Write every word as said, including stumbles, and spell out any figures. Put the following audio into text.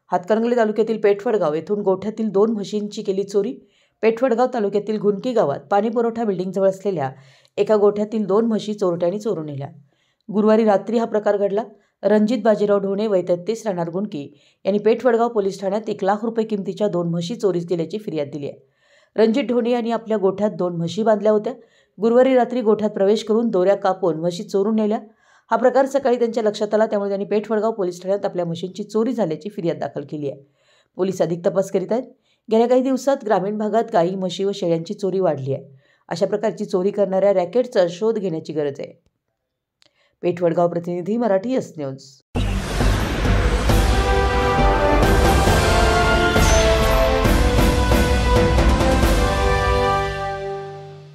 हातकणंगले तालुक्यातील पेठवडगाव येथून गोठ्यातील दोन म्हशींची केली चोरी। पेठवडगाव तालुक्यातील घुंटी गावात पाणी पुरवठा बिल्डिंगजवळ असलेल्या एका गोठ्यातील दोन म्हशी चोरट्यांनी चोरून नेल्या। गुरुवारी रात्री हा प्रकार घडला। रणजित बाजीराव ढोणे वय तेहतीस राहणार गुंडकी यांनी पेठवडगाव पोलीस ठाण्यात एक लाख रुपये किमतीच्या दोन म्हशी चोरीस गेल्याची फिर्याद दिली आहे। रणजित ढोणे यांनी आपल्या गोठ्यात दोन म्हशी बांधल्या होत्या। गुरुवारी रात्री गोठ्यात प्रवेश करून दोऱ्या कापून म्हशी चोरून नेल्या। हा प्रकार सकाळी त्यांच्या लक्षात आला, त्यामुळे त्यांनी पेठवडगाव पोलीस ठाण्यात आपल्या म्हशींची चोरी झाल्याची फिर्याद दाखल केली आहे। पोलीस अधिक तपास करीत आहेत। गेल्या काही दिवसात ग्रामीण भागात गायी, म्हशी व शेळ्यांची चोरी वाढली आहे। अशा प्रकारची चोरी करणाऱ्या रॅकेटचा शोध घेण्याची गरज आहे। पेठवडगाव प्रतिनिधी, मराठी एस न्यूज।